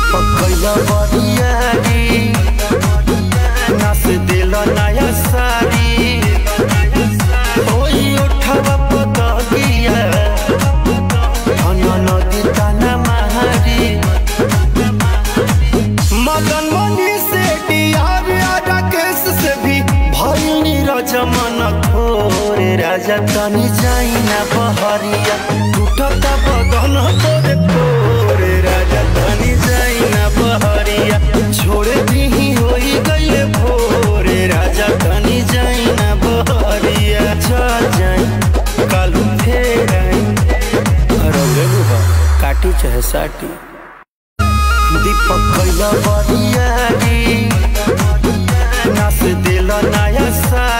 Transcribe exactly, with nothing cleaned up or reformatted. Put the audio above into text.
दीपक कैला बरियारी नास दिल नया सारी ओई उठवा पतगिया नदी ताना मारी मदन मनी से डियार राकेश से भी भइनी रजमन खोरे राजा तनी जाइना बहरिया टूटता बदन तोरे खोरे राजा तनी जाइना बहरिया छोड़े दीही होई गइले भोरे राजा तनी जाइना बहरिया चल जाई कालू फेर आई काटी चाहे साटी दीपक कैला बरियारी नास दिल नया सा